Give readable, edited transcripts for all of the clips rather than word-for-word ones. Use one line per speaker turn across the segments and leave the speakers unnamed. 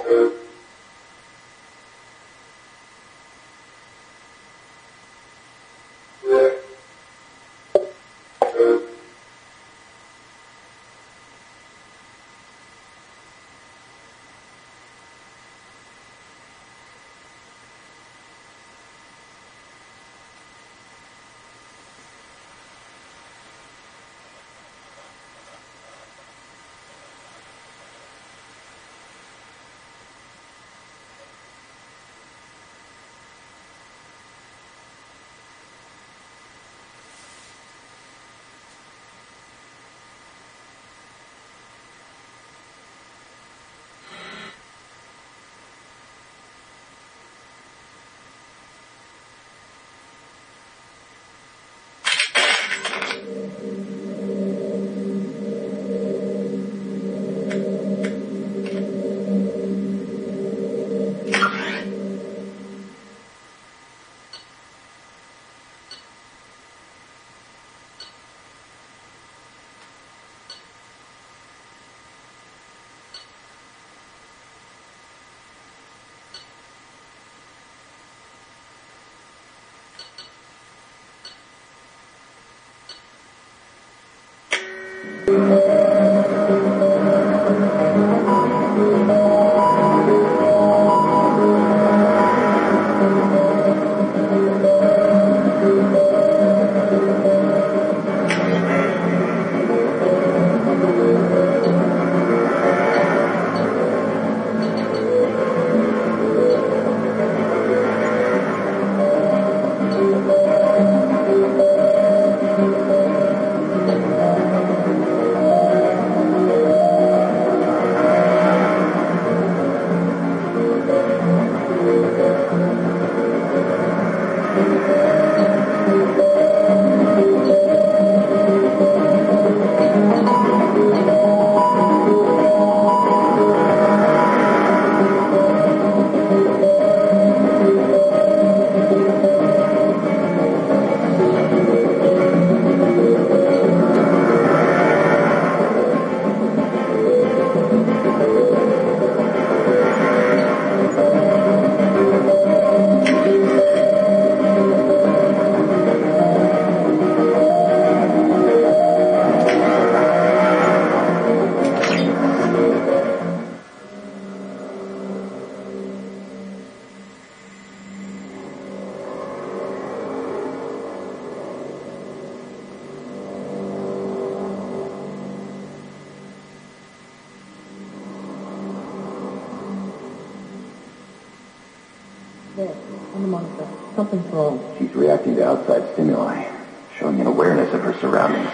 There, on the monitor. Something's wrong.
She's reacting to outside stimuli, showing an awareness of her surroundings.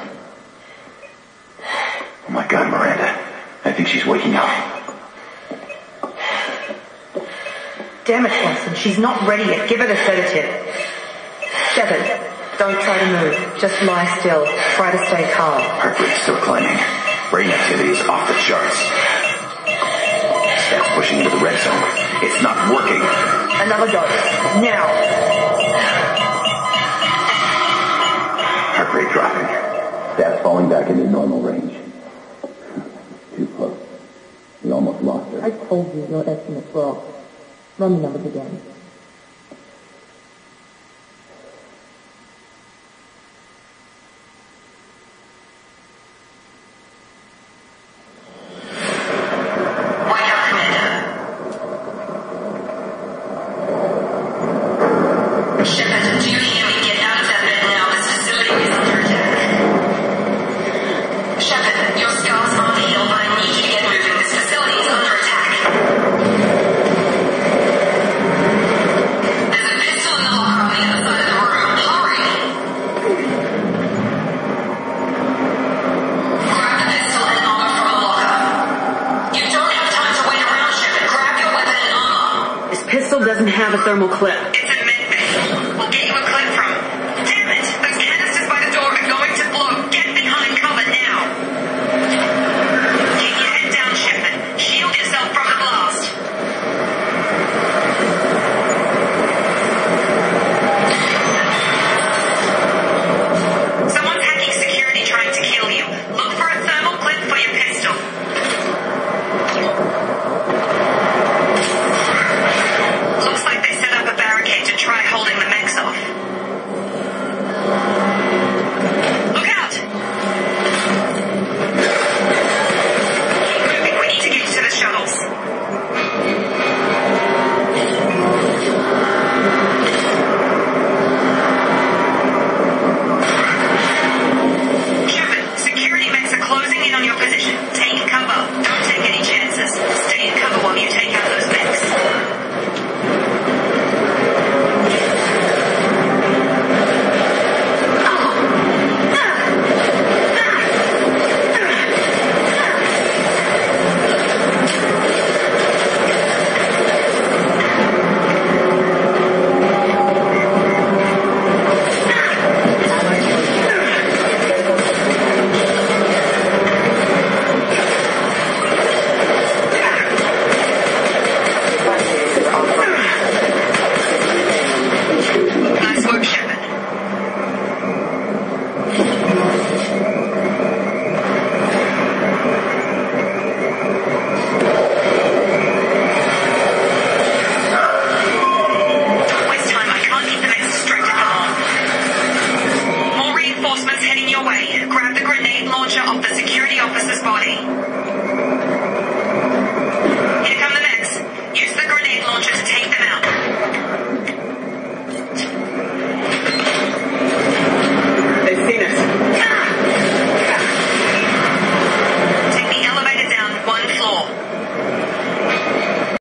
Oh my God, Miranda. I think she's waking up.
Damn it, Watson. She's not ready yet. Give her the sedative. Shepard, don't try to move. Just lie still. Try to stay calm.
Heart rate's still climbing. Brain activity is off the charts. Staff's pushing into the red zone. It's not working.
Another dose. Now.
Heart rate dropping. Staff's falling back into normal range. Too close. We almost lost her.
I told you your estimates were off. Run the numbers again.
Doesn't have a thermal clip.